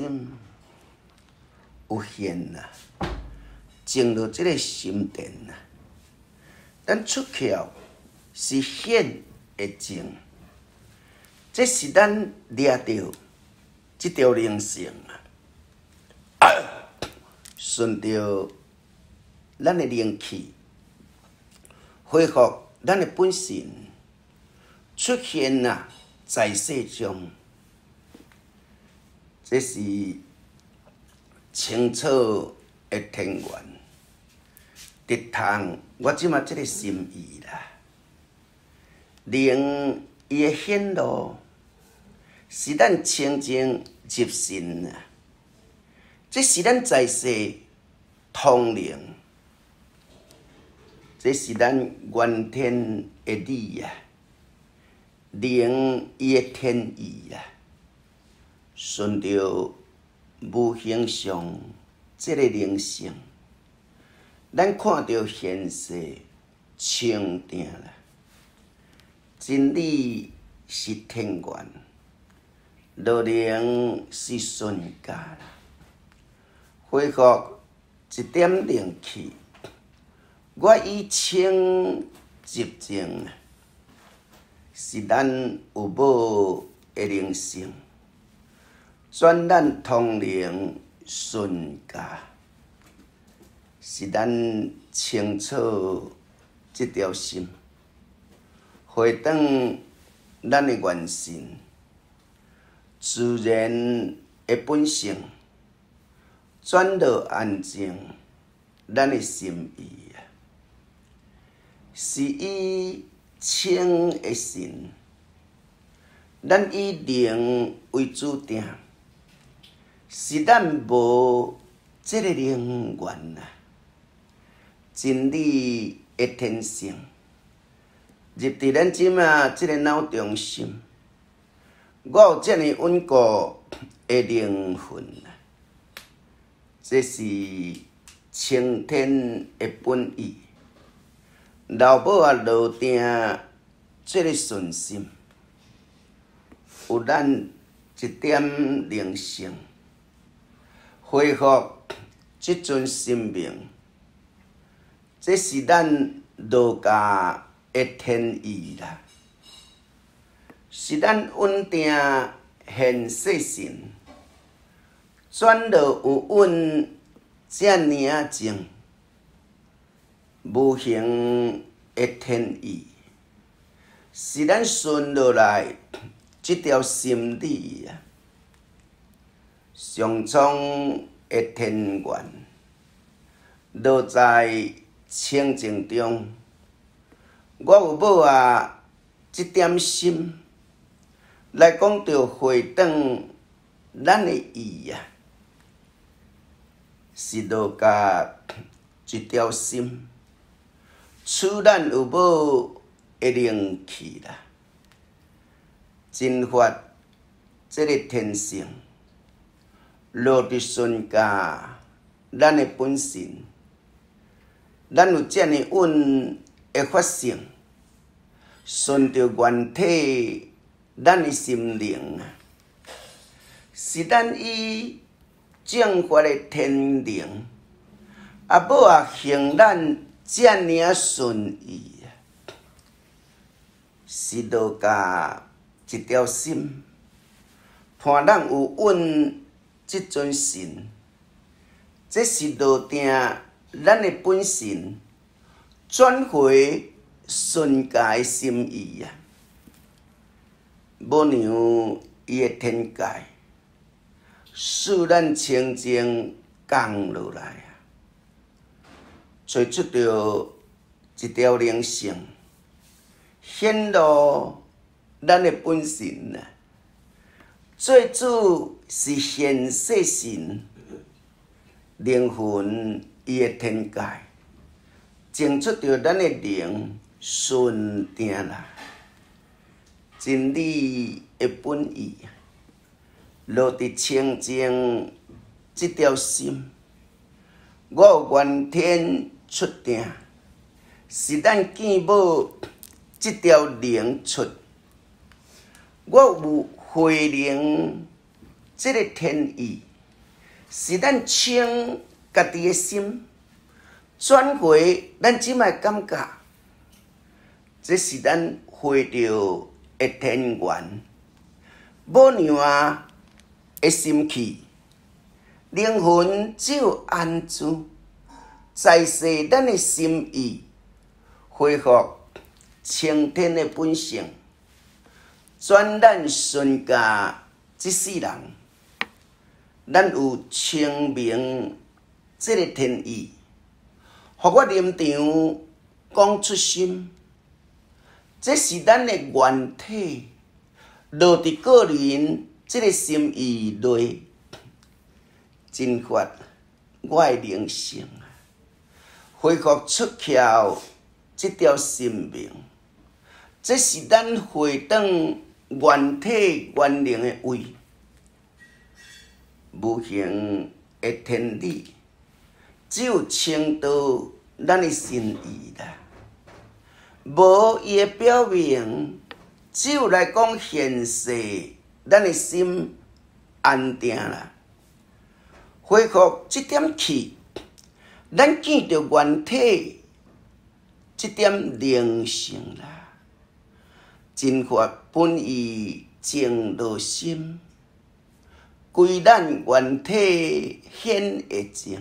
心有现啦，进入这个心殿啦。咱出窍是显的静，这是咱掠到这条灵性啊，顺着咱的灵气，恢复咱的本性，出现啊在世中，这是清楚的天元，直通我即马这个心意啦。灵伊的显露，是咱清净入心啊，这是咱在世通灵，这是咱原天的理啊，灵伊的天意啊，顺着无形上这个灵性，咱看到现世清定啦。真理是天元，道灵是顺家啦。恢复一点灵气，我以清入静，是咱有无的灵性，转咱通灵顺家，是咱清楚这条心。回转咱的原性，自然的本性，转到安静咱的心意啊，是以清的心，咱以灵为主定，是咱无这个灵源啊，真理的天性。入伫咱即马即个脑中心，我有遮尔稳固的灵魂啊！这是青天的本意，老母也落定这个顺心，有咱一点灵性，恢复即阵生命，这是咱道家的天意啦，是咱稳定现世性，转落有稳遮尔啊静，无形的天意，是咱顺落来这条心理啊，上苍的天元，落在清净中。我有无啊？这点心来讲着回转咱的意啊，是落甲一条心，处咱有无的灵气啦，真发这个天性，落伫顺家咱的本性，咱有遮尔稳的发性，顺着原体咱的心灵啊，是咱以正法的天灵，啊无啊行咱遮尔顺意啊，是落甲一条心，伴咱有稳即阵心，这是落定咱的本性。转回顺家的心意啊，无让伊的天界，使咱清净降落来啊，找出着一条灵性，显露咱的本性啊。最主是现世性，灵魂伊的天界。种出着咱的灵顺定啦，真理的本意，落伫清净这条心，我有原天出定，是咱见无这条灵出，我有回灵这个天意， 是咱清家己的心，转回咱即卖感觉，这是咱回到的天源，无让啊的心气，灵魂只有安住，在世咱的心意，恢复青天的本性，转咱顺家这世人，咱有清明这个天意，互我临场讲出心，这是咱的原体，落伫个人这个心意内，真发我的灵性，恢复出窍这条生命，这是咱回转原体原灵的位，无形的天理，只有倾倒咱的心意啦。无伊的表明，只有来讲现世，咱的心安定啦，恢复这点气，咱见到原体这点灵性啦，真发本意净道心，归咱原体显会净，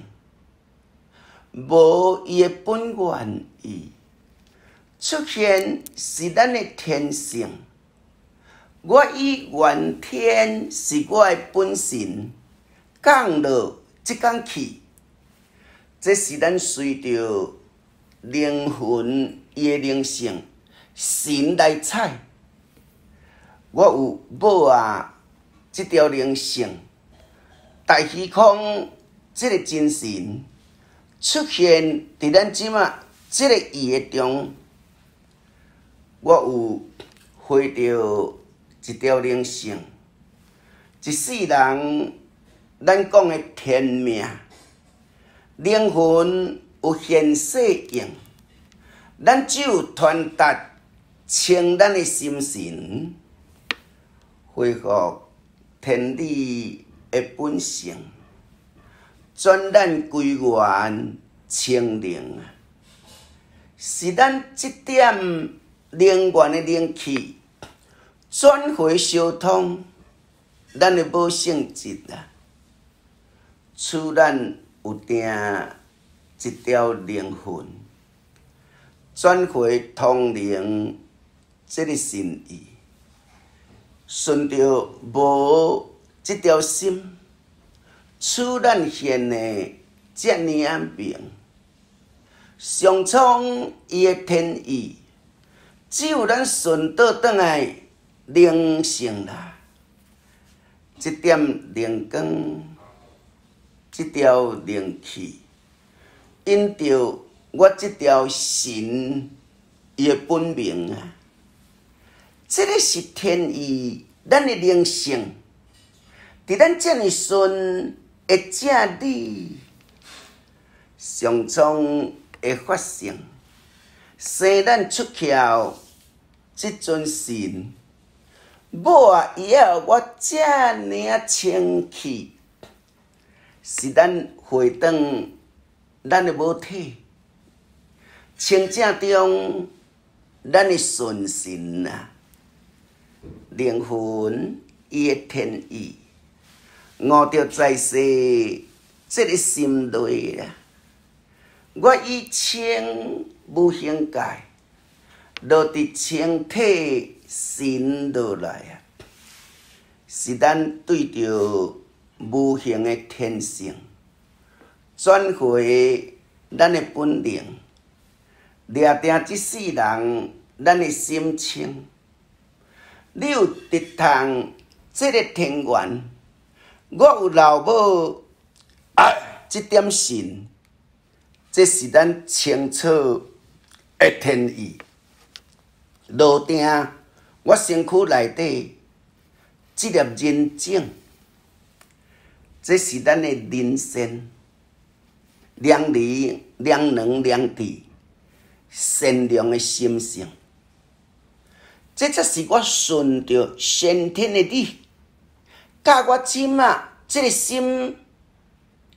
无伊的本原意。出现是咱的天性，我以原天是我的本性，降落即工气，这是咱随着灵魂伊的灵性神来采。我有某啊，这条灵性，大虚空这个精神出现伫咱即马这个意的中。我有回到一条灵性，一世人咱讲的天命，灵魂有现世用，咱只有传达清咱的心神，恢复天理的本性，转咱归元清灵，是咱这点灵源的灵气转回相通，咱的无性质啊，使咱有定一条灵魂，转回通灵这个心意，顺着无这条心，使咱现的这么明，上苍伊的天意。只有咱顺倒转来灵性啦，这点灵光，这条灵气，因着我这条神伊的本命啊，这个是天意，咱的灵性，伫咱这么顺的正理，上苍的发性，生咱出窍。这尊神，某啊，伊也有我这么清气，是咱回转咱的母体，清正中咱的纯神啊，灵魂伊的天意，悟着在世这个心内啊，我以清无形界。落伫清体神落来啊，是咱对着无形的天性，转回咱的本灵，掠定这世人咱的心清。你有直通这个天缘，我有老母这点神，这是咱清楚的天意。落定我身躯内底这粒人种，这是咱的人生，良理、良能、良智、善良的心性。这才是我顺着先天的理，教我即马这个心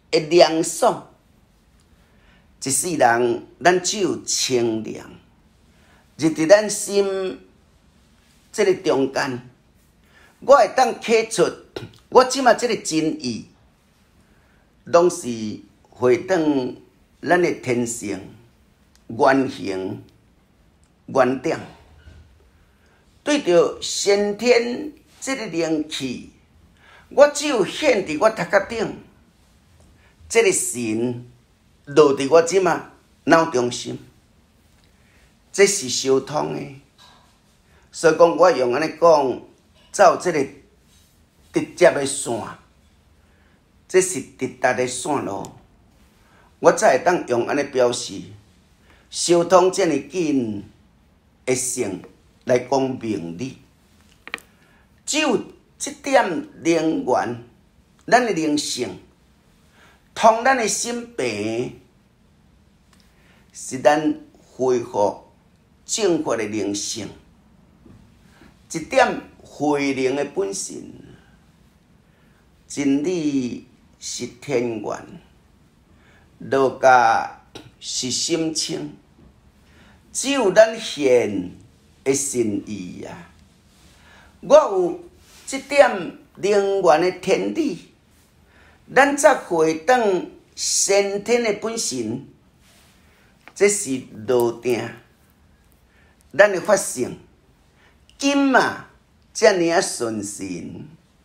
会凉爽。一世人，咱只有清凉，入伫咱心这个中间，我会当刻出我即马这个真意，拢是回转咱的天性、原形、原点。对着先天这个灵气，我只有显伫我头壳顶，这个神落伫我即马脑中心，这是相通的。所以讲，我用安尼讲，走这个直接的线，这是直达的线路，我才会当用安尼表示。相通这么紧的性来讲明理，只有这点灵源，咱的灵性，通咱的心病，是咱恢复正确的灵性，一点慧灵的本性。真理是天源，道家是心清，只有咱现的心意啊！我有这点灵源的天理，咱才回转先天的本性，这是路定，咱的法性，今嘛遮尔啊顺心。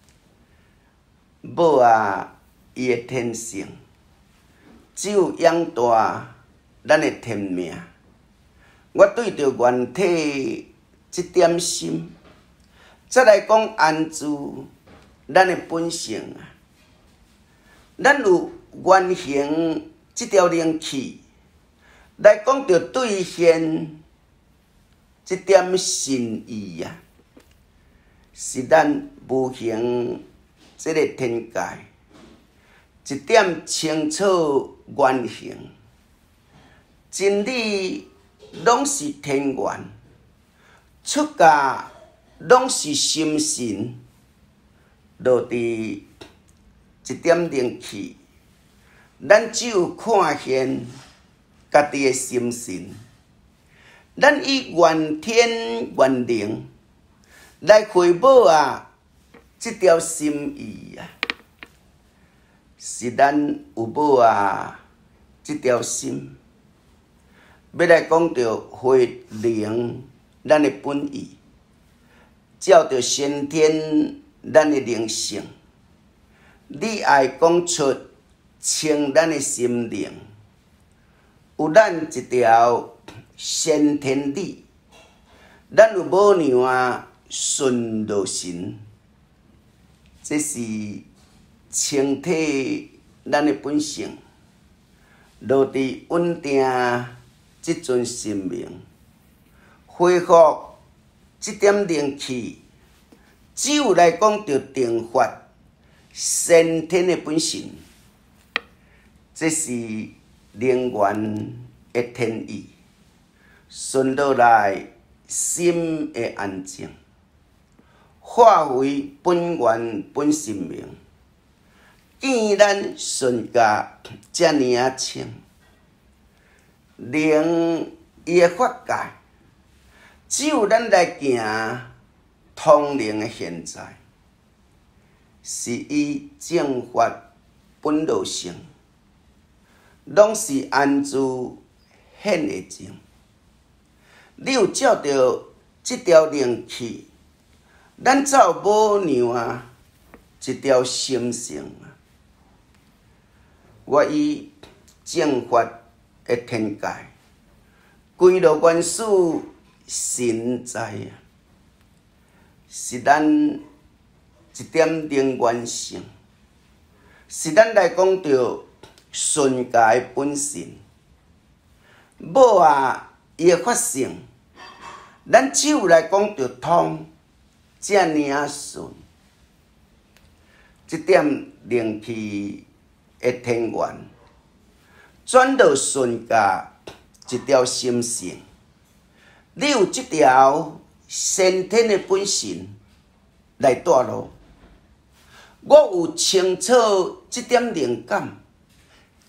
无啊，伊的天性，只有养大咱的天命。我对着原体这点心，再来讲安住咱的本性啊。咱有原形这条灵气，来讲着兑现这点心意啊，是咱无形。这个天界一点清楚原形，真理拢是天源，出家拢是心神，落伫一点灵气，咱只有看见家己的心神，咱以原天原灵来回报啊！这条心意啊，是咱有无啊？这条心，要来讲着回灵咱的本意，照着先天咱的灵性，你爱讲出清咱的心灵，有咱一条先天理，咱有无样啊顺道神。这是清体咱的本性，落伫稳定这尊生命，恢复这点灵气，只有来讲着定发先天的本性，这是灵源的天意，顺倒来心的安静。化为本源本生命，见咱顺家遮尔啊清，灵伊的法界，只有咱来行通灵的现在，是以正法本道性，拢是安住显的情。你有照着这条灵气。咱才有无样啊一条心性啊！我以正法的天界，归落原始神在啊，是咱一点灵源性，是咱来讲着顺家的本性。无啊，伊的法性，咱只有来讲着通。遮尔啊顺，这点灵气的天源，转到顺家一条心性。你有这条先天的本性来带路，我有清楚这点灵感，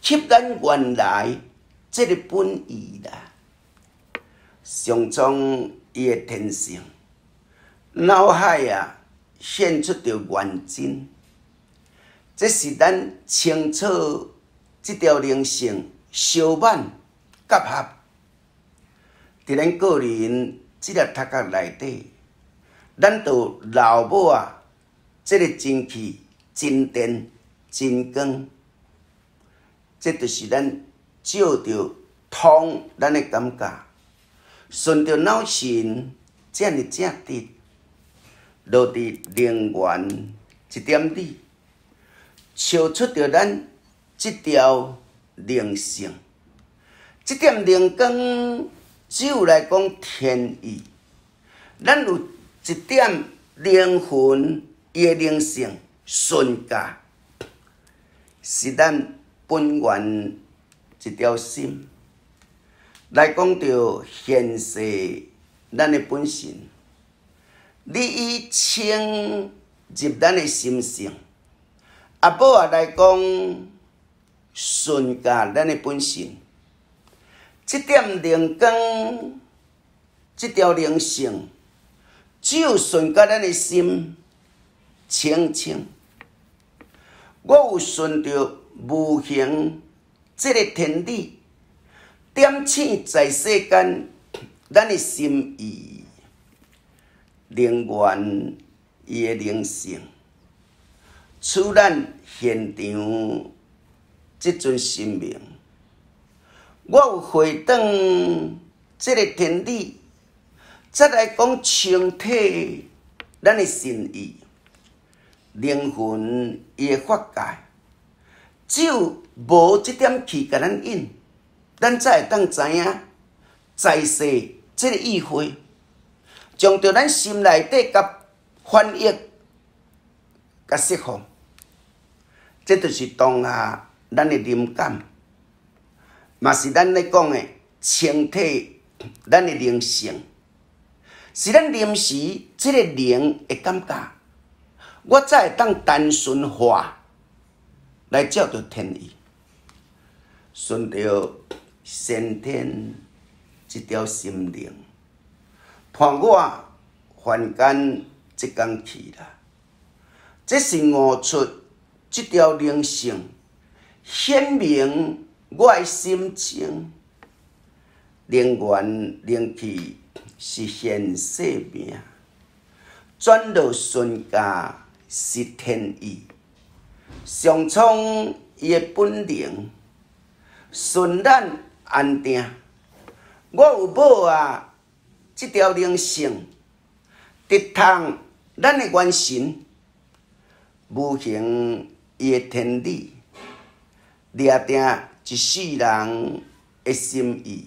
吸咱原来这个本意啦。上苍伊的天性，脑海啊显出着原真，这是咱清楚这条灵性相满结合，伫咱个人这个头壳内底，咱就老母啊，这个真气、真电、真光，这就是咱照着通咱的感觉。顺着脑神这样的正直，落伫灵源一点里，超出着咱这条灵性，这点灵光，只有来讲天意。咱有一点灵魂伊的灵性顺驾，是咱本源一条心。来讲到现世，咱的本性，你以清入咱的心性，阿宝啊来讲顺驾咱的本性，这点灵光，这条灵性，只有顺驾咱的心清清。我有顺着无形这个天理。点醒在世间，咱的心意、灵源、伊的灵性，使咱现场这尊生命。我有回转这个天理，再来讲清体咱的心意、灵魂伊的法界，只有无这点气甲咱引。咱才会当知影在世这个意会，将着咱心内底甲翻译、甲释放，这就是当下咱的灵感，嘛是咱咧讲的清体，咱的灵性，是咱临时这个灵的感觉，我才会当单纯化来照着天意，顺着。先天一条心灵，伴我凡间一天去啦。这是悟出这条灵性，显明我的心情。灵源灵气是现世命，转落顺驾是天意。上苍伊的本灵，顺咱。安定，我有某啊，这条灵性，直通咱的元神，无形伊的天理，掠定一世人的心意，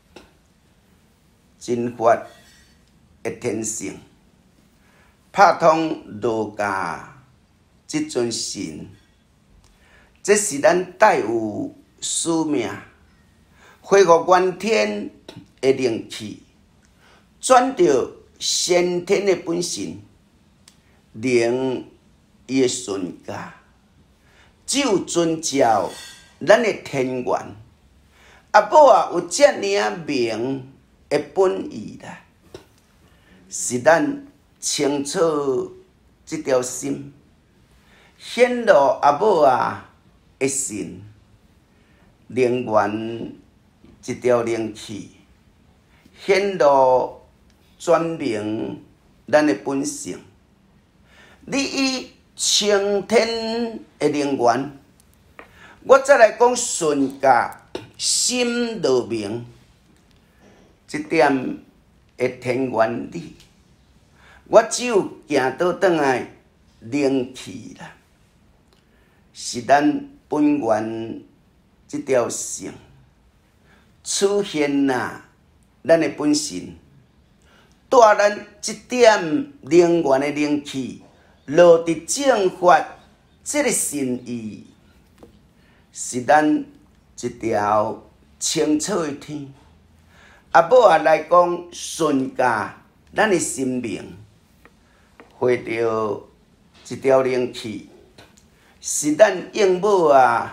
真法的天性，拍通儒家这尊神，这是咱带有使命。恢复原天的灵气，转到先天的本性，灵伊的顺驾，只有遵照咱的天缘。阿宝啊，有遮尔明的本意啦，是咱清楚这条心，显露阿宝啊的心，灵源。一条灵气，显露转明咱的本性。你以青天的灵源，我再来讲顺驾心落明，这点的天原理，我只有行倒转来灵气啦，是咱本源这条性。出现啦，咱的本性，带咱这点灵源的灵气，落伫正法这个心意，是咱一条清楚的天。阿宝啊来讲，顺驾咱的生命，回到一条灵气，是咱应母啊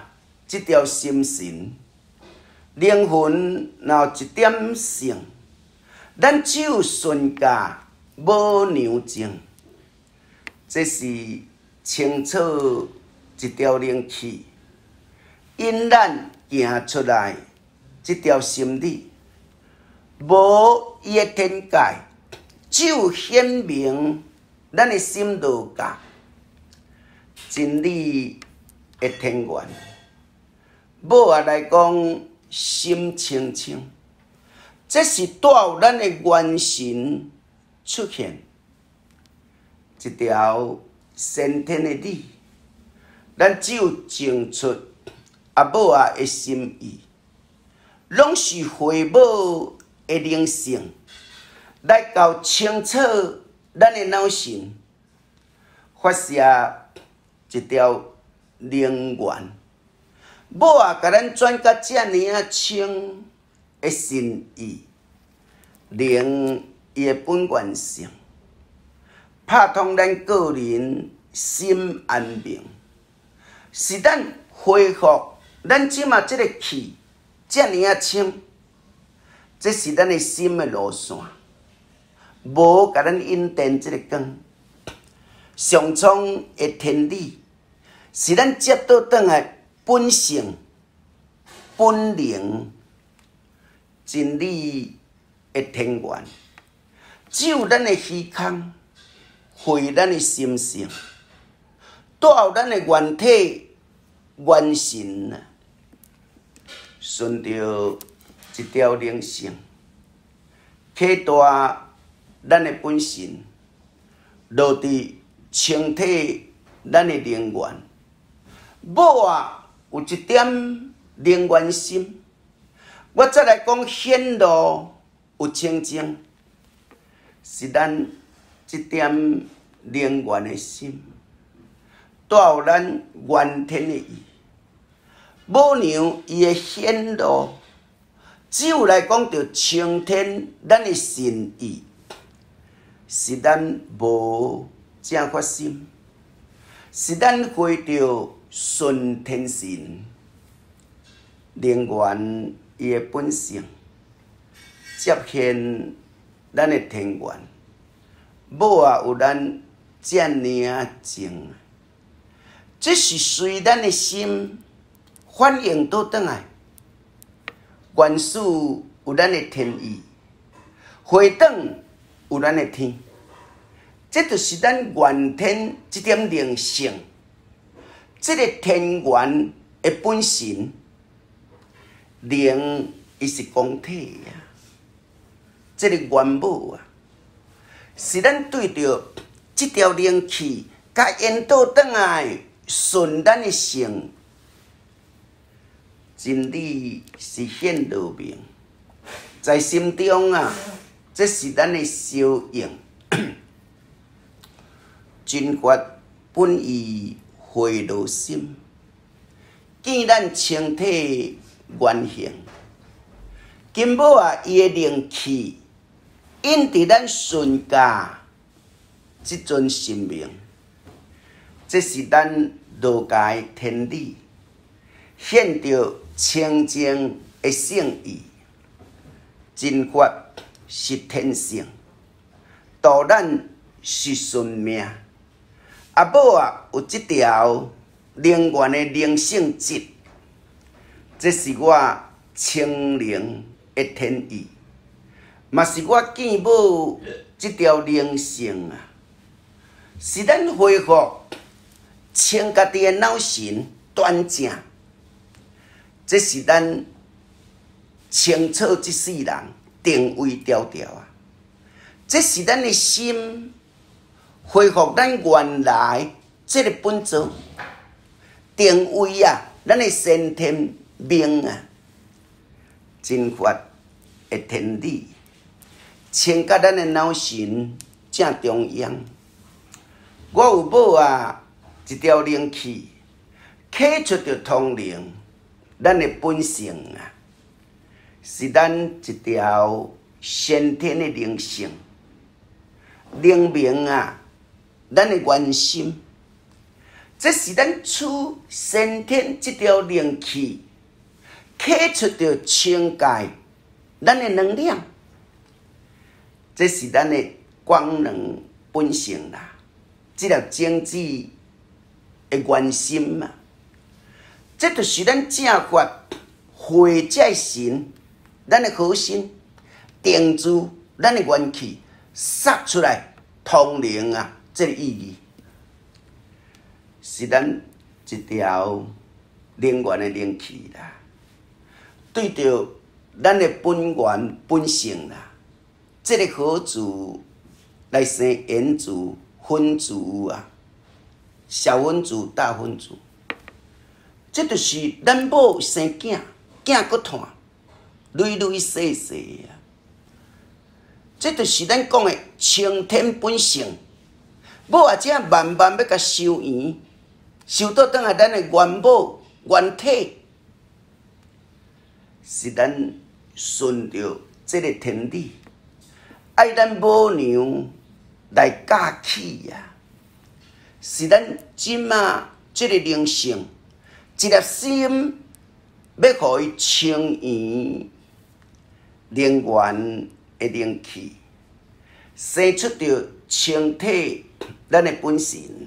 这条心神，灵魂若有一点性，咱只有顺驾无娘情。这是清楚一条灵气，因咱行出来这条心理，无伊的天界，只有显明咱的心道界，真理的天元。某啊来讲，心清清，这是带有咱的元神出现一条先天的理，咱只有证出阿某啊的心意，拢是回母的灵性来搞清楚咱的脑神，发射一条灵源。某啊，甲咱转到遮尔啊清的心意，灵伊的本源性，拍通咱个人心安明，是咱恢复咱即马即个气遮尔啊清，这是咱的心的路线，无甲咱引电即个光，上苍的天理，是咱接倒转来。本性、本灵、真理的天元，只有咱的虚空，回咱的心性，带有咱的原体、元神，顺着一条灵性，启大咱的本性，落伫清体咱的灵源。某啊！有一点灵源心，我再来讲显露有清净，是咱一点灵源的心，带有咱原天的意。母娘伊的显露，只有来讲着青天咱的神意，是咱无正发心，是咱回着。顺天神，灵源伊的本性，接现咱的天元。某啊有咱遮尔情，这是随咱的心反映倒转来。原始有咱的天意，回转有咱的天，这就是咱原天这点灵性。这个天元的本身，灵伊是光体啊。这个元母啊，是咱对着这条灵气，甲引导转来顺咱的性，真理是显露明，在心中啊，这是咱的修养。真法本意。回路心，见咱清体原形，金宝啊，伊的灵气引伫咱顺驾即尊神明，这是咱道家天理，显着清净的圣意。真法是天性，道咱是顺命。阿某啊，有这条灵源的灵性质，这是我清灵的天意，嘛是我见某这条灵性啊，是咱恢复清家己的脑神端正，这是咱清楚这世人定位条条啊，这是咱的心。恢复咱原来这个本质定位啊，咱的先天命啊，真法的天理，清甲咱的脑神正中央。我有某啊一条灵气，启出着通灵，咱的本性啊，是咱一条先天的灵性，灵明啊。咱的原心， 这是咱处先天这条灵气，开出着清界咱的能量，这是咱的光能本性啦。这条种子的原心嘛，这就是咱正法会在神，咱的核心定住咱的元气，撒出来通灵啊！这个意义是咱一条灵源的灵气啦，对着咱的本源本性啦，这个好处来生缘主。分子啊，小分子、大分子，这就是咱某生囝，囝搁团，累累细细啊。这就是咱讲的青天本性。某啊，这慢慢要甲收圆，收到倒来咱的元母元体，是咱顺着这个天理，爱咱母娘。来教起啊！是咱今啊，这个灵性，一粒心要互伊清圆灵源的灵气，生出着清体咱的本性，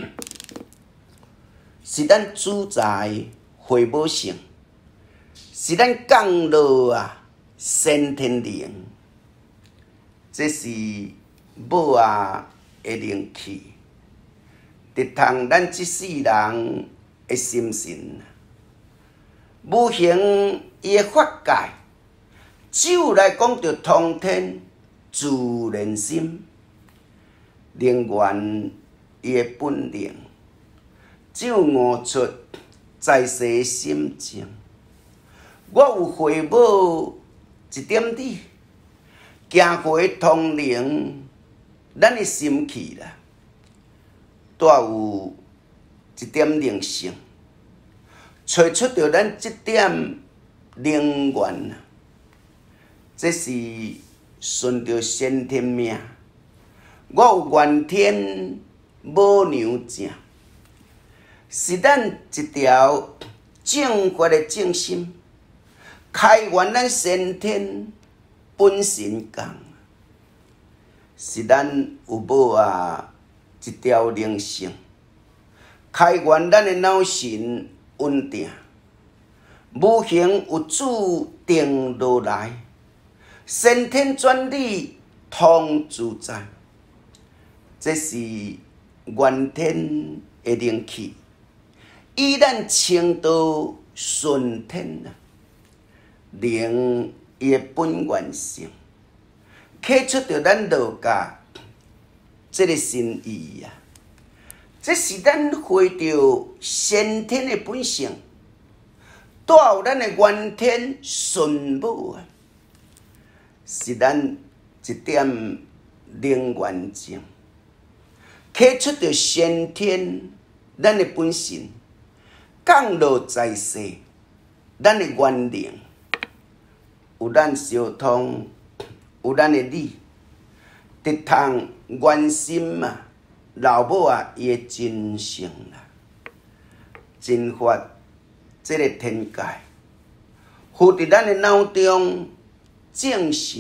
是咱主宰回母性，是咱降落啊先天灵，这是。母啊的灵气，直通咱这世人的心神。母行伊的法界，只有来讲着通天自然心，灵源伊的本灵，只有悟出在世心情。我有回母一点滴，行回通灵。咱的心气啦，带有一点灵性，找出着咱这点灵源，这是顺着先天命。我有元天母娘正，是咱一条正法的正心，开源咱先天本身讲。是咱有无啊一条灵性，开源咱的脑神稳定，无形有注定落来，先天专利通自在，这是元天的灵气，以咱青道顺天啊，灵伊的本源性。开出着咱道家这个心意啊，这是咱回到先天的本性，带有咱的元天顺母啊，是咱一点灵源性，开出着先天咱的本性，降落在世，咱的元灵，有咱相通。有咱的理，直通原心啊，老母啊，伊的真性啦，真法这个天界，附伫咱的脑中正神，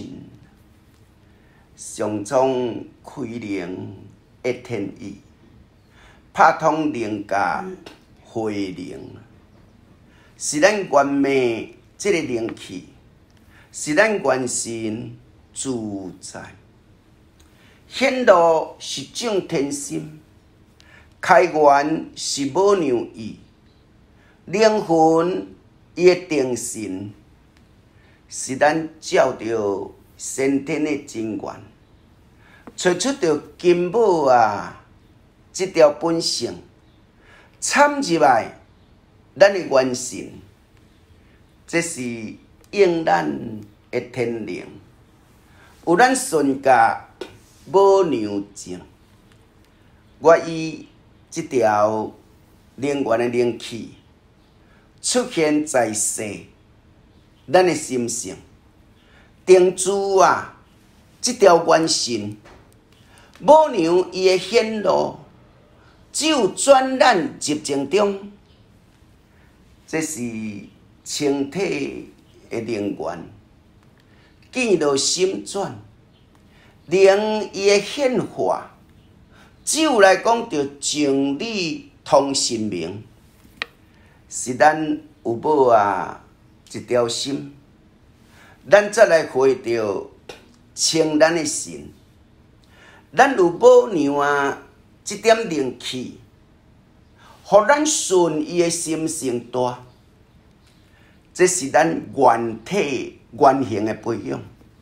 上苍开灵的天意，拍通灵界回灵，是咱原命这个灵气，是咱元神。自在，显露是正天心，开源是母娘意，灵魂伊的定神，是咱照着先天的真源，找出着金母啊，这条本性，掺入来咱的元神，这是应咱的天灵。有咱孙家母娘情，我以这条灵源的灵气出现在世，咱的心性定住啊，这条元神母娘伊的显露， 只有转咱入情中，这是清体的灵源，见到心转，灵伊的显化，只有来讲着情理通神明，是咱有无啊一条心，咱再来回到清咱的神，咱有无样啊？这点灵气，互咱顺伊的心性大，这是咱原体原形的培养。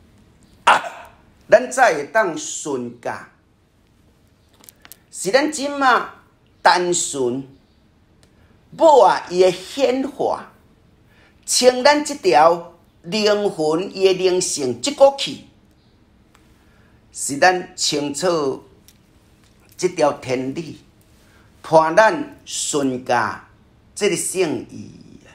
咱才会当顺驾，是咱即马单纯，无啊伊的显化，清咱这条灵魂伊的灵性即股气，是咱清楚。这条天理，伴咱顺驾这个圣意，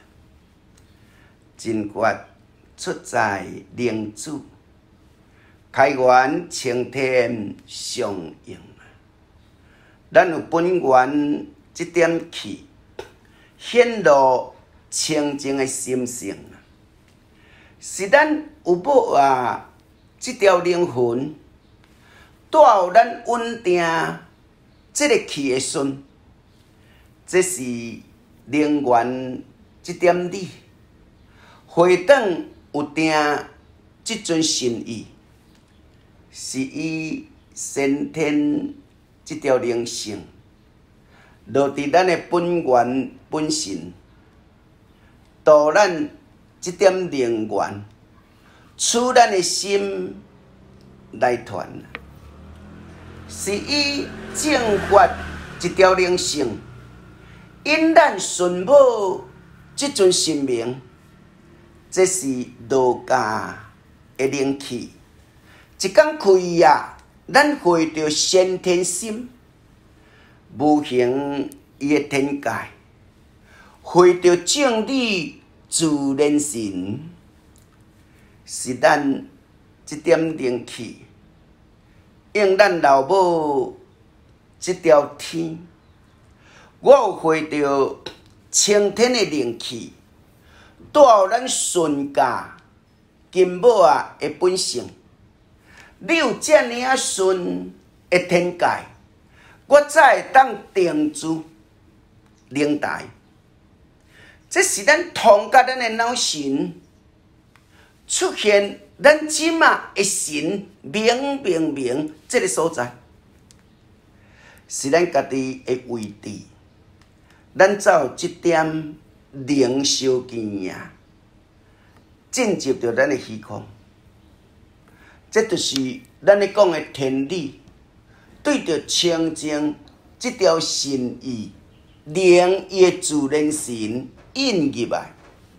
真觉出在灵主，开源青天上应。咱有本源这点气，显露清净的心性，是咱有无啊？这条灵魂带予咱稳定。这个气的顺，这是灵源这点理，回转有定这尊神意，是以先天这条灵性，落伫咱的本源本身，导咱这点灵源，取咱的心来传。是以正法一条灵性，因咱顺母这尊神明，这是道家的灵气。一讲开啊，咱回到先天心，无形伊的天界，回到正理自然神，是咱这点灵气。用咱老母这条天，我有回到青天的灵气，带予咱顺驾金母啊的本性。你有遮尔啊顺的天界，我才会当定住灵台。这是咱通甲咱的脑神出现。咱即马的神明这个所在，是咱家己的位置。咱走这点灵修经验，进入到咱的虚空，这就是咱咧讲的天理，对着清净这条神意，灵伊的自然神引入来，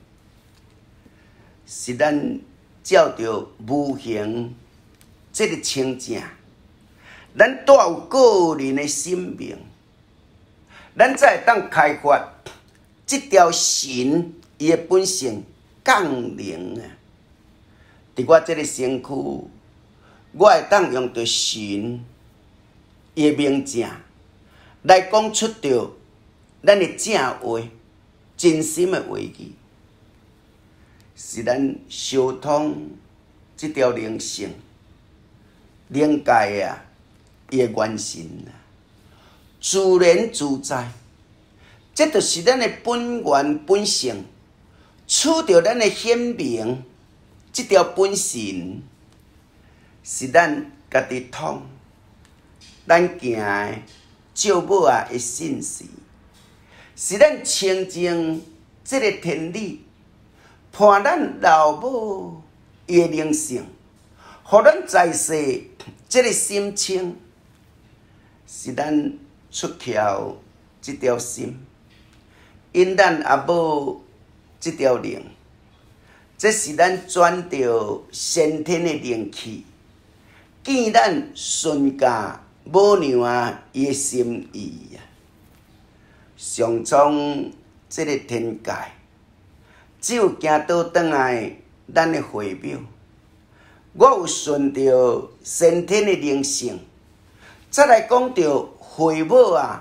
是咱。照着无形这个清净，咱带有个人的生命，咱才会当开发这条神伊的本性降临啊！伫我这个身躯，我会当用着神伊的名正来讲出着咱的正话，真心的话语。是咱相通这条灵性、灵界啊，伊的元神啊，自然自在。这就是咱的本源本性，取着咱的显明，这条本性是咱家己通，咱行的照母啊的信息，是咱清净这个天理。伴咱老母伊的灵性，互咱在世这个心清，是咱出窍这条心，因咱阿母这条灵，这是咱转着先天的灵气，见咱顺驾母娘啊伊的心意啊，上苍这个天界。只有行倒转来，咱的会庙，我有顺着先天的灵性，再来讲着会母啊，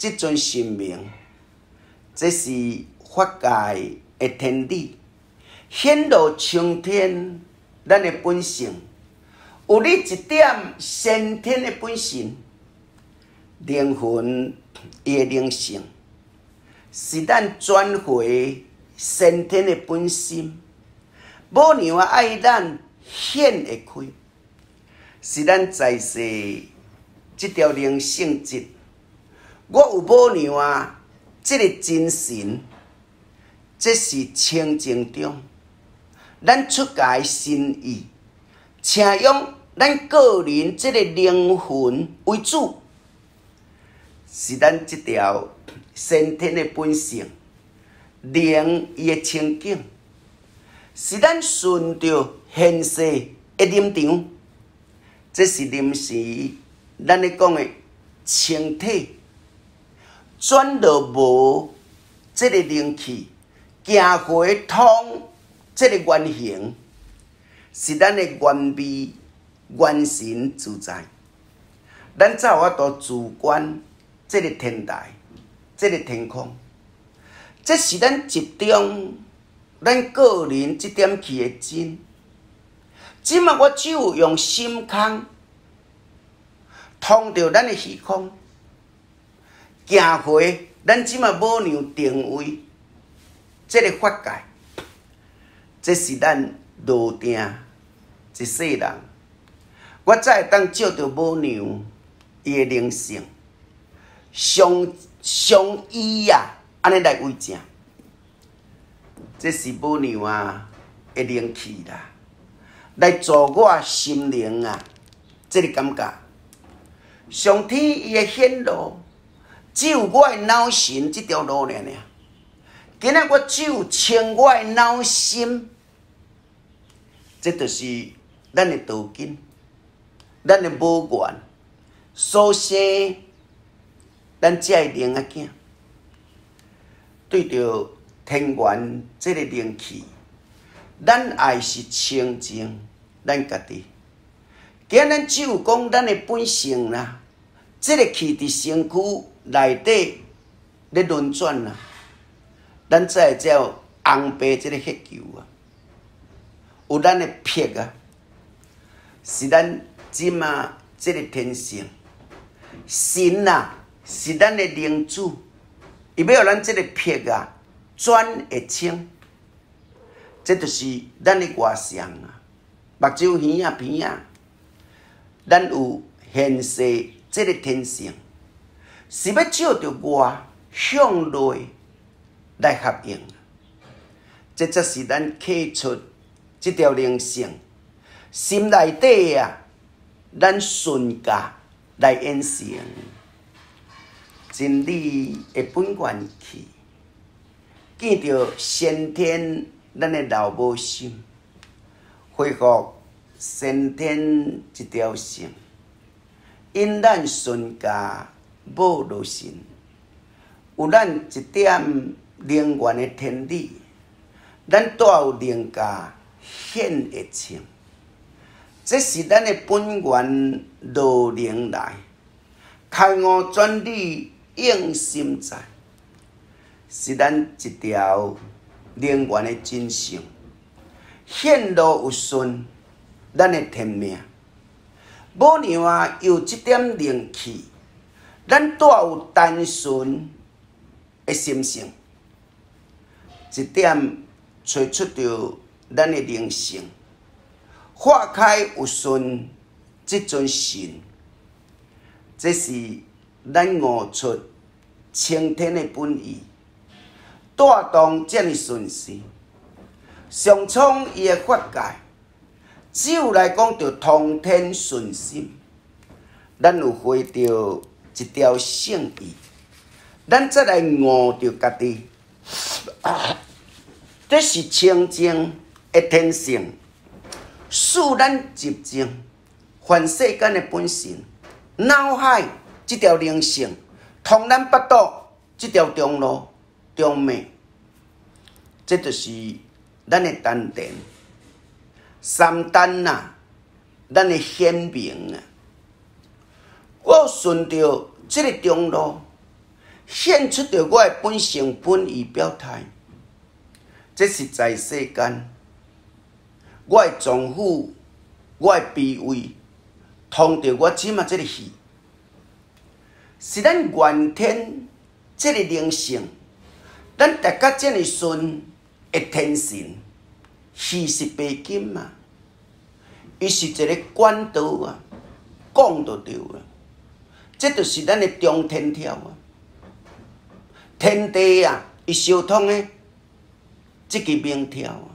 即阵神明，这是法界的天理，显露青天咱的本性。有你一点先天的本性，灵魂伊的灵性，是咱转回先天的本心。无娘啊，爱咱显会开，是咱在世这条灵性质。我有母娘啊，这个精神，这是清净中，咱出家的心意，请用咱个人这个灵魂为主，是咱这条先天的本性，灵伊的清净，是咱顺着现世的临场，这是临时咱咧讲的清体。转到无这个灵气，行回通这个原形，是咱的原味、原神自在。咱才有法度主观这个天台、这个天空，这是咱集中咱个人这点气的真。即嘛，我只有用心空通着咱的虚空。行回咱即马母娘定位，这个法界，这是咱路定一世人，我才会当照着母娘伊的灵性，相依啊，安尼来为正。这是母娘啊的灵气啦，来助我心灵啊，这个感觉。上天伊的显露。只有我的脑神这条路尔。今仔我只有清我的脑心，这就是咱的道根，咱的母源所生，咱才会灵仔囝。对着天元这个灵气，咱爱是清净咱家己。今咱只有讲咱的本性啦。这个气伫身躯内底咧轮转啦，咱才会有红白这个血球啊，有咱的魄啊，是咱即马这个天性。神啊，是咱的灵主，伊要咱这个魄啊转会清，这就是咱的外相啊，目睭耳啊鼻啊，咱有现世。这个天性是要照着外向内来合应，这才是咱刻出这条灵性，心内底啊，咱顺家来演成真理的本源气，见着先天咱的老母心，恢复先天一条性。因咱顺家母就神，有咱一点灵源的天理，咱带有灵家显会清。这是咱的本源路灵来，开悟转理应心在，是咱一条灵源的真相。显露有顺咱的天命。母娘啊，有这点灵气，咱带有单纯的心性，一点找出着咱的灵性，化开有顺这尊神，这是咱悟出青天的本意，带动这样顺势，上创伊的法界。只有来讲着通天顺心，咱有回着一条圣意，咱再来悟着家己。这是清净的天性，使咱集中凡世间的本性，脑海这条灵性，通咱腹肚这条中路中脉，这就是咱的丹田。三丹啊，咱的显明啊，我顺着这个中路， 显出着我的本性本意表态。这是在世间，我的丈夫，我的卑微，通着我即马这个戏，是咱原天这个灵性，咱大家这么顺的天性，戏是白金嘛，伊是一个管道啊，讲就对了。这就是咱的中天条啊，天地啊，伊相通的这个命条啊，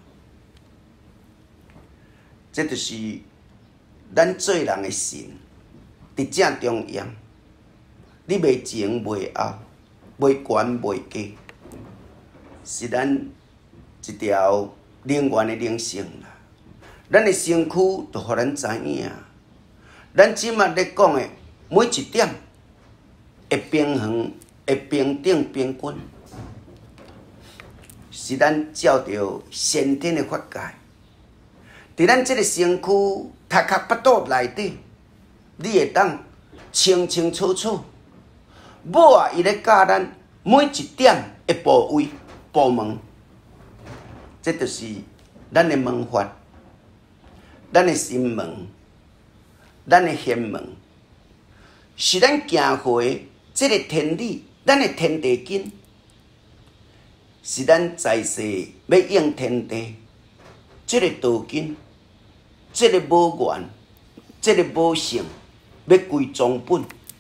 这就是咱做人的心，伫正中央。你袂前袂后，袂悬袂低，是咱一条灵源的灵性啦。咱的身躯就互咱知影，咱即马咧讲的每一点会平衡、会平等、平均，是咱照着先天的法界，伫咱这个身躯头壳腹肚内底，你会当清清楚楚。某啊，伊咧教咱每一点的部位、部门，这就是咱的门法，咱的心门，咱的显门，是咱行回这个天理，咱的天地经，是咱在世要应天地，这个道经，这个无源，这个无性，要归宗本。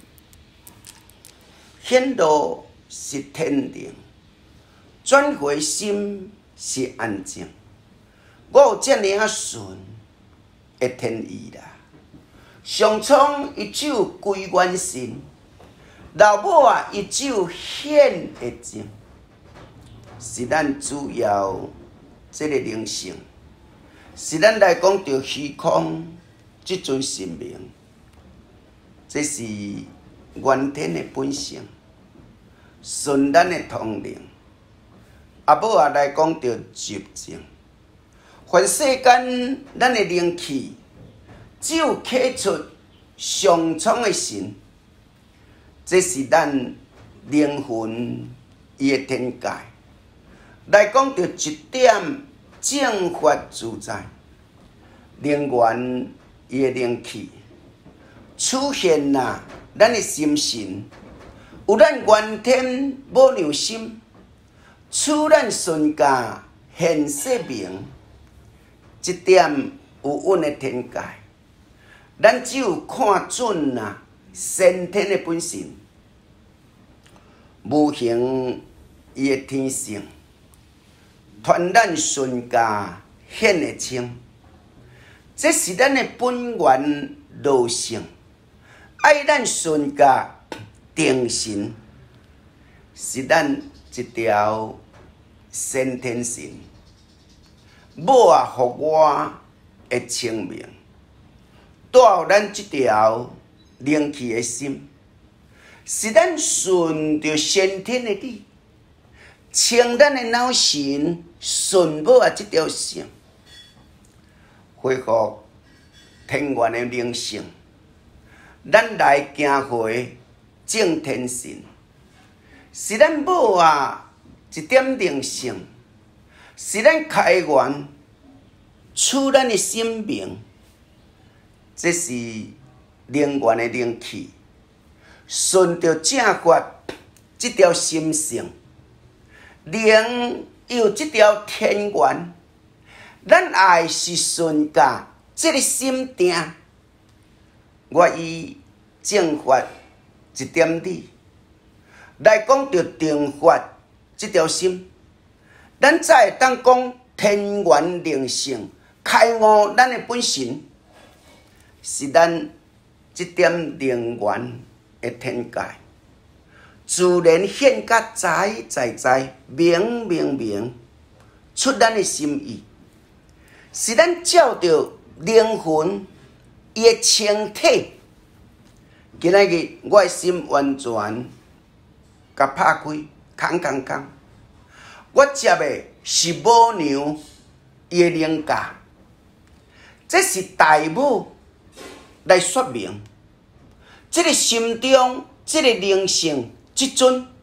显露是天灵，转回心是安静。我有这么啊顺的天意啦。上苍伊只有归元神，老母啊伊只有显的情，是咱主要这个灵性，是咱来讲着虚空这尊神明，这是原天的本性。顺咱的通灵，啊母啊来讲着极静。凡世间咱的灵气，只有刻出上苍的神，这是咱灵魂伊的天界。来讲着一点正法自在，灵源伊的灵气出现啦，咱的心神。有咱原天无量心，处咱顺家现世明，这点有稳的天界，咱只有看准啦先天的本性，无形伊的天性，传咱顺家显的清，这是咱的本源路性，爱咱顺家。定神是咱一条先天神，母啊，互我的清明，带予咱这条灵气的心，是咱顺着先天的理，清咱的脑神，顺母啊这条性，恢复天元的灵性，咱来行回。正天神是咱母啊一点灵性，是咱开源处咱的生命，这是灵源的灵气，顺着正法这条心性，灵有这条天元，咱爱是顺家这个心定，我以正法。一点理来讲着定法这条心，咱才会当讲天元灵性开悟咱的本性，是咱这点灵元的天界，自然显甲在明出咱的心意，是咱照着灵魂伊的清体。今仔日我的心完全甲拍开，空，我接的是母娘伊的灵价，这是大母来说明，这个心中这个灵性，这尊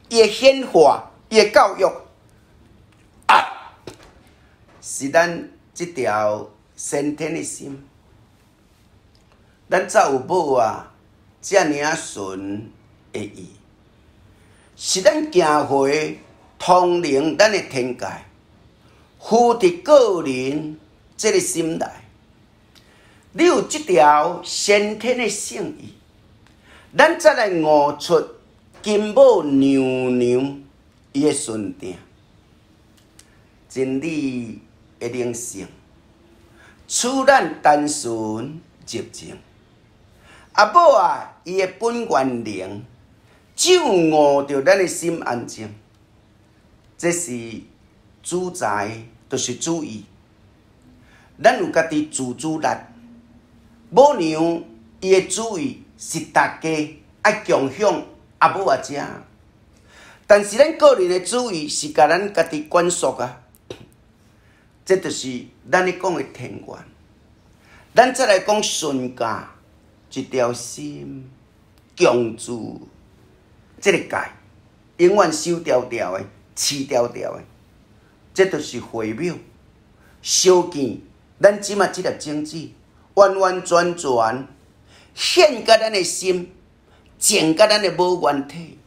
伊的显化，伊的教育啊，是咱即条先天的心。咱才有母啊，遮尔啊纯的意，是咱行回通灵咱的天界，附伫个人这个心内。你有即条先天的性意，咱再来悟出金母娘娘伊的顺定，真理的灵性，使咱单纯入情。阿母啊，伊的本源灵，只有悟着咱的心安静，这是主宰，就是主意。咱有家己自主力。母娘伊的主意是大家爱共享阿母啊遮，但是咱个人的主意是甲咱家己管束啊。这就是咱咧讲的天缘。咱再来讲顺家，一条心共住这个界，永远守条条的、持条条的，这就是回庙、烧见咱即马即粒种子。完完全全献甲咱的心，净甲咱的无原体，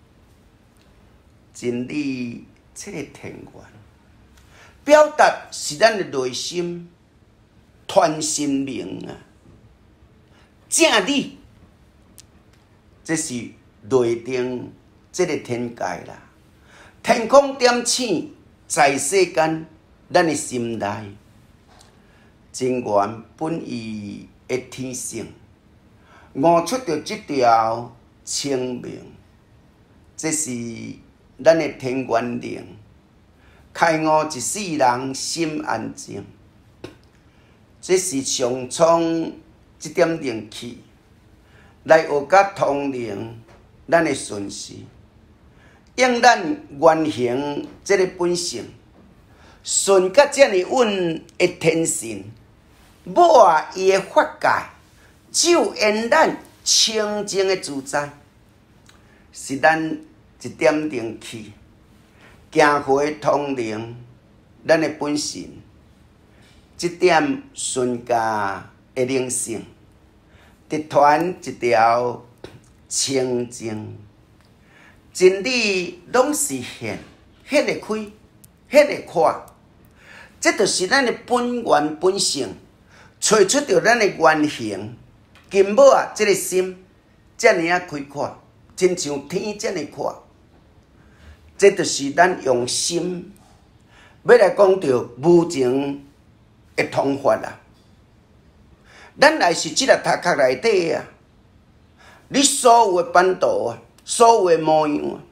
真理这个天缘，表达是咱的内心传心灵啊，正理，这是内定这个天界啦。天空点醒在世间，咱的心内。真源本意的天性，悟出着这条清明，这是咱的天缘灵，开悟一世人心安静。这是上苍这点灵气，来学甲通灵咱的顺势，用咱原形这个本性，顺甲这么稳的天性。母啊，伊的法界只有因咱清净的自在，是咱一点灵气，行回通灵咱的本性，这点顺家的灵性，直传一条清净真理，拢是现会开，会看，这就是咱的本源本性。找出着咱的原形，金母啊，这个心遮尔啊开阔，亲像天遮尔阔。这就是咱用心要来讲着无情的通法啦。咱来是即个头壳内底啊，你所有的版图啊，所有的模样啊，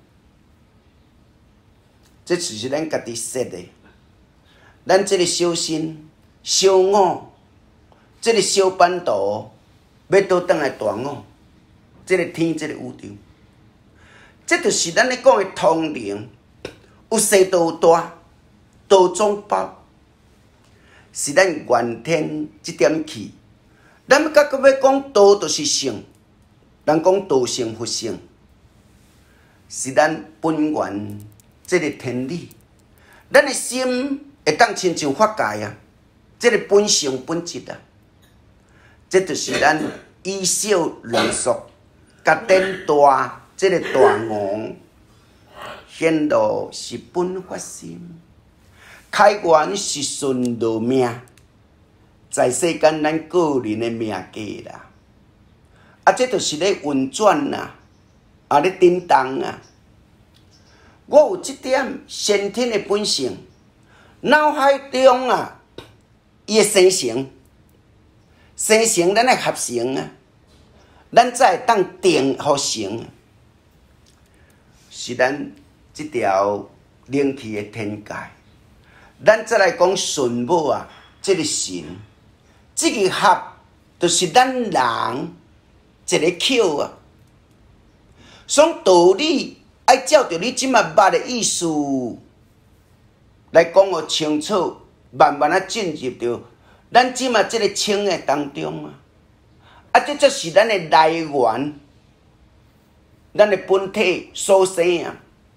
这就是咱家己设的。咱这个小心、小我。这个小版图要倒转来大我，这个天，这个宇宙，这就是咱咧讲的通灵，有细都有大，道总包，是咱原天这点气。咱甲要讲道，就是性，人讲道性佛性，是咱本源这个天理。咱的心会当亲像法界啊，这个本性本质啊。这就是咱以小论俗，甲顶大这个大王，显露是本发心，开源是顺道命，在世间咱个人的命格啦。啊，这就是咧运转啦，啊咧叮当啊。我有这点先天的本性，脑海中啊，伊的生成。生成咱的合成啊，咱才会当定互成，是咱这条灵气的天界。咱再来讲顺母啊，这个神，这个合就是咱人一个口啊。所道理爱照着你即马捌的意思来讲互清楚，慢慢啊进入着。咱即马即个清的当中啊，啊，这就是咱的来源，咱的本体所生啊。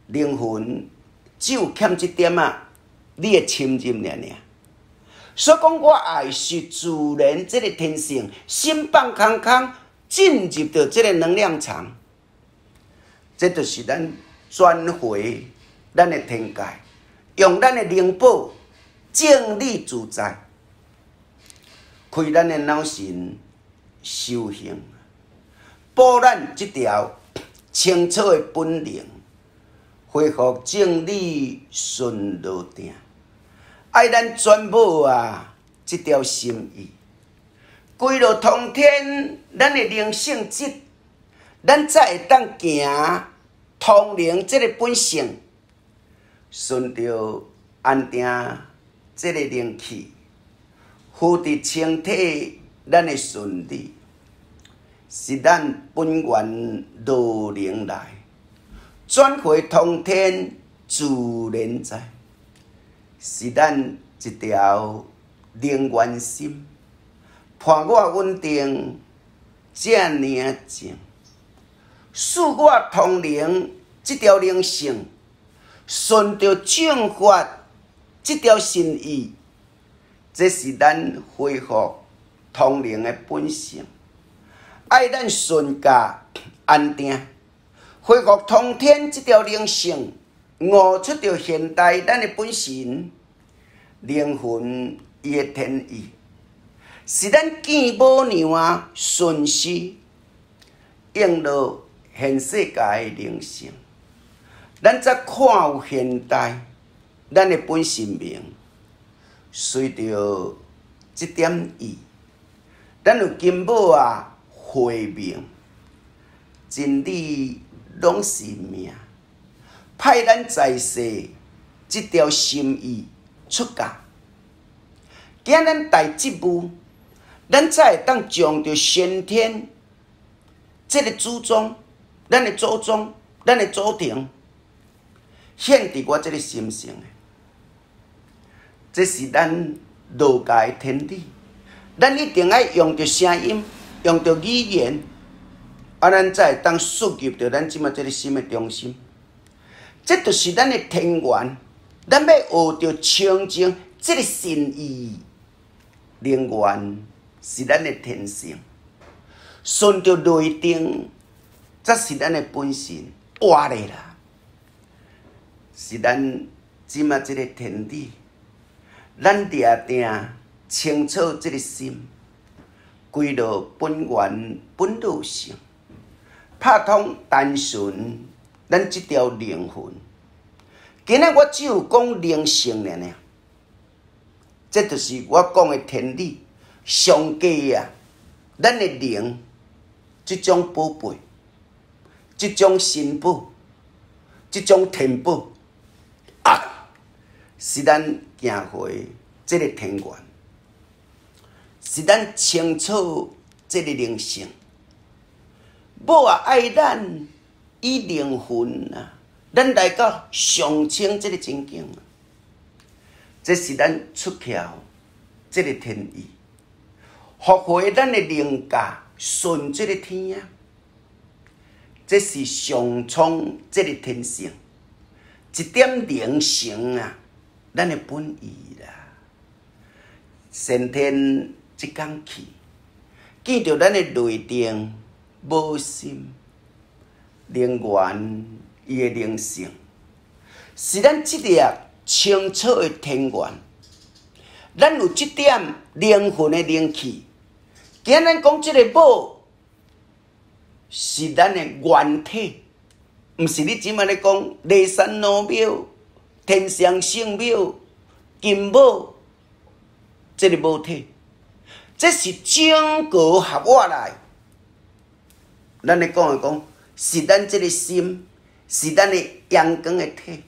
灵魂只有欠这点啊，你会侵入尔。所以讲，我爱是自然这个天性，心放空空，进入到这个能量场，这就是咱转回咱的天界，用咱的灵宝正理自在，开咱的脑神修行，保咱这条清楚的本灵，恢复正理顺路定。爱咱全部啊，这条心意，归落通天，咱的灵性质，咱才会当行通灵这个本性，顺着安定这个灵气，护伫清体，咱的顺利，是咱本源路灵来，转回通天自然在。是咱一条灵源心，伴我稳定，正宁静，使我通灵这条灵性，顺着正法这条心意，这是咱恢复通灵的本性。爱咱顺家安定，恢复通天这条灵性。悟出着现代咱的本性，灵魂伊的天意，是咱见无样啊顺势应落现世界的灵性，咱才看有现代咱的本性命，随着这点意，咱有金宝啊慧命，真理拢是命。派咱在世这条心意出家，行咱大职务，咱才会当将着先天这个祖宗、咱的祖宗、咱的祖庭显伫我这个心性的，这是咱儒家的天理。咱一定要用着声音，用着语言，咱才会当输入着咱即马这个心的中心。这就是咱的天缘，咱要学着清净这个心意，灵缘是咱的天性，顺着内定，则是咱的本性活咧啦，是咱即马这个天理，咱定定清楚这个心，归落本源本路性，拍通单纯。咱这条灵魂，今日我只有讲灵性尔，这就是我讲的天理。上计啊，咱的灵，这种宝贝，这种神宝，这种天宝啊，是咱行回这个天缘，是咱清楚这个灵性。某啊爱咱。以灵魂啊，咱来到上清这个情景，这是咱出窍这个天意，复回咱的灵价顺这个天啊，这是上苍这个天性，一点灵性啊，咱的本意啦。先天这工气，见着咱的内定无心。灵源伊的灵性，是咱这粒清楚的天源。咱有这点灵魂的灵气，今咱讲这个宝是咱的原体，毋是你即马咧讲骊山老庙、天上圣庙、金宝这个宝体，这是整个合我来。咱咧讲的讲。是咱这个心，是咱的阳光的体，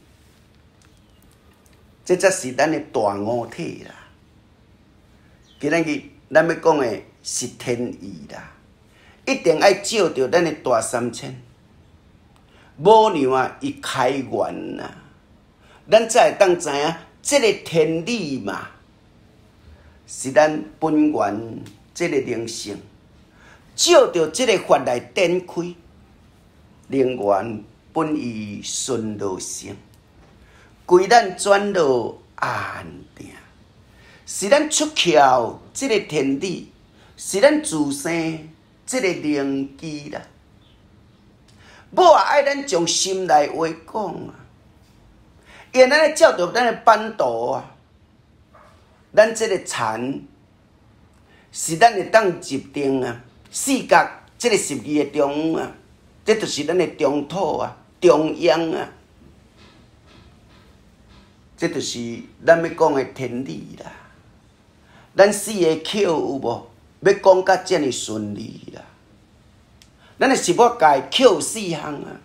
这才是咱的大五体啦。今日咱要讲的是天意啦，一定要照着咱的大三千，无样啊，伊开源啦，咱才会当知影这个天理嘛，是咱本源这个灵性，照着这个法来展开。灵源本于顺路性，归咱转路安定。是咱出窍这个天理，是咱自生这个灵机啦。某也爱咱从心内话讲啊，因咱来照着咱的版图啊，咱这个禅是咱会当集定啊，四角这个12个中央啊，这就是咱的中土啊、中央啊，这就是咱要讲的天理啦。咱4个口有无？要讲甲遮尔顺利啦。咱是要改口4项啊，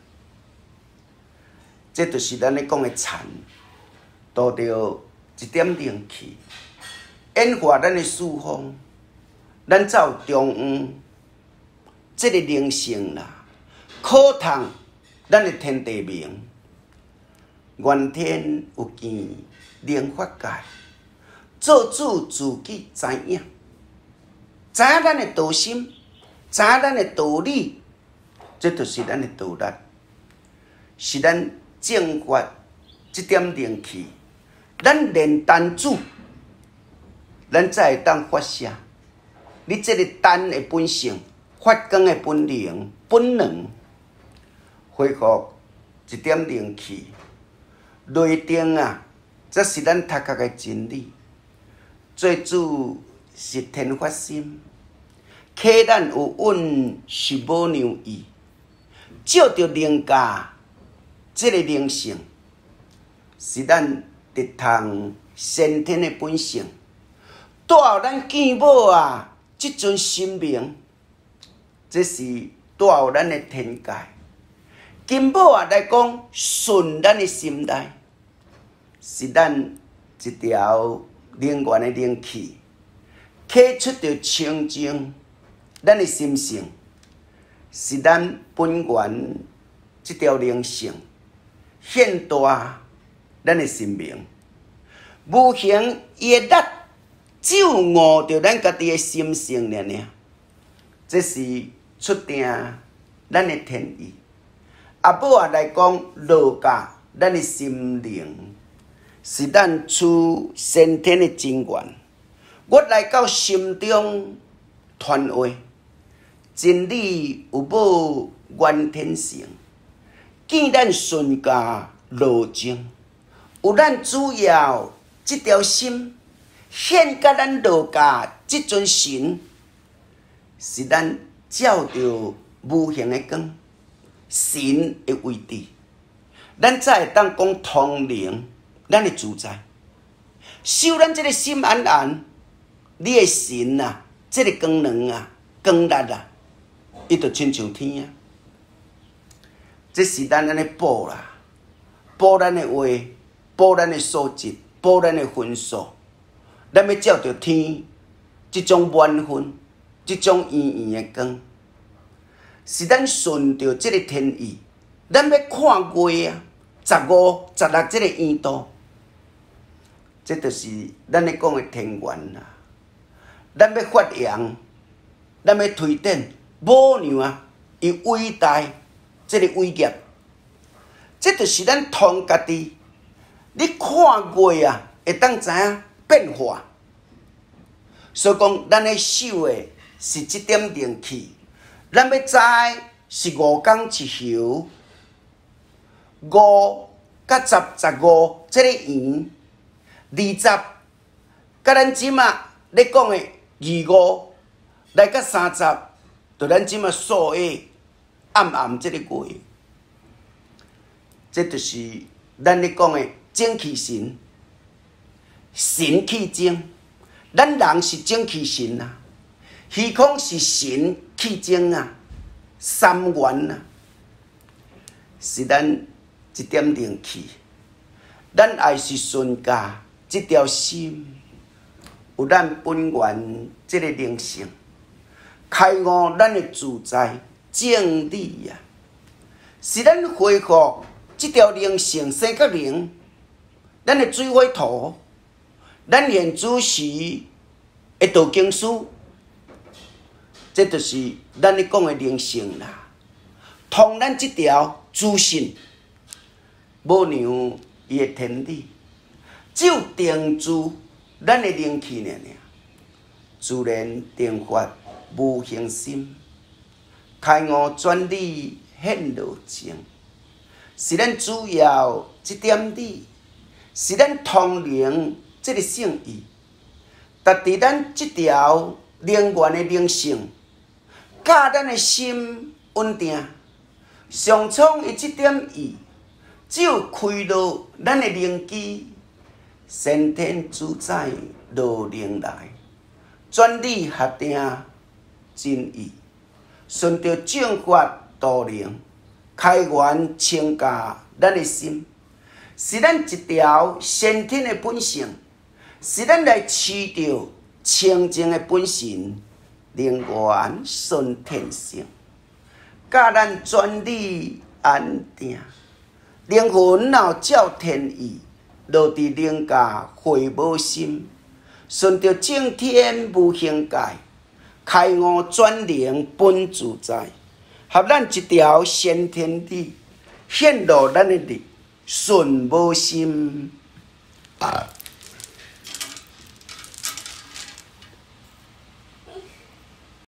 这就是咱咧讲的禅，渡着一点灵气，演化咱的四方，咱走中央，这个灵性啦，考通咱的天地明，原天有见，灵法界。做主自己知影，知影咱的道心，知影咱的道理，这就是咱的道力，是咱正法这点灵气，咱练单主，咱才会当发射。你这个单的本性，发光的本灵、本能，恢复一点灵气，内定啊，这是咱读学的真理。最主是天发心，客咱有允是无让意，照着灵家这个灵性，是咱得通先天的本性，带有咱见某啊，这尊心明，这是带有咱的天界。见某啊来讲，顺咱的心内，是咱一条灵源的灵气，开出着清净，咱的心性是咱本源这条灵性现大，咱的心明无形伊的力，只有悟着咱家己的心性尔。这是出定咱的天意。阿母啊来讲，落家咱的心灵。是咱出先天的真源，我来到心中传话，真理有无原天性，见咱顺家路径，有咱主要这条心，献甲咱路家这尊神，是咱照着无形的光，神的位置，咱才会当讲通灵。咱的自在，修咱这个心安安，你的神啊，这个功能啊、功力啊，伊就亲像天啊。这是咱安尼补啦，补咱的话，补咱的素质，补咱的分数。咱要照着天，这种满分，这种圆圆的光，是咱顺着这个天意。咱要看月啊，15、16这个圆度。这就是咱咧讲的天元啦。咱要发扬，咱要推展，母娘啊，伊伟大这个伟业，这就是咱通家己。你看过啊，会当知影变化。所以讲，咱咧守的是这点灵气，咱要知是5工一宿，5甲10、15这个圆。20，甲咱即马咧讲的25来到30，就咱即马数下暗这个月，这就是咱咧讲的精气神，神气精。咱人是精气神啊，虚空是神气精啊，三元啊，是咱一点灵气。咱爱是顺家。这条心有咱本源这个灵性，开悟咱的自在正理啊，是咱恢复这条灵性生角灵，咱的水火土，咱现主时的道经书，这就是咱咧讲的灵性啦。 通咱即条自信，无让伊的天理，只有定住咱的灵气尔，自然定发无形心，开悟转理显路情，是咱主要一点理，是咱通灵这个圣意，达伫咱即条灵源的灵性，教咱的心稳定，上创伊即点意，只有开落咱的灵机，先天主宰路灵来，转理合定真意，顺着正法度灵，开源清教咱的心，是咱一条先天的本性，是咱来持着清净的本性，灵源顺天性，教咱转理安定，灵魂若照天意，落伫灵界会无心，顺着正天无形界，开悟转灵本自在，合咱一条先天理，显露咱的力，顺无心。